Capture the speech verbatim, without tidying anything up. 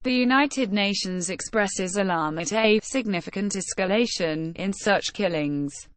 The United Nations expresses alarm at a significant escalation in such killings.